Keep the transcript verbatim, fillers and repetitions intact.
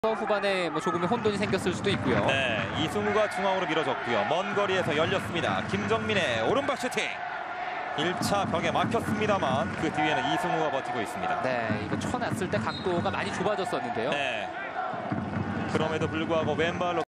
후반에 뭐 조금의 혼돈이 생겼을 수도 있고요. 네, 이승우가 중앙으로 밀어줬고요. 먼 거리에서 열렸습니다. 김정민의 오른발 슈팅. 일 차 벽에 막혔습니다만 그 뒤에는 이승우가 버티고 있습니다. 네, 이거 쳐놨을 때 각도가 많이 좁아졌었는데요. 네. 그럼에도 불구하고 왼발로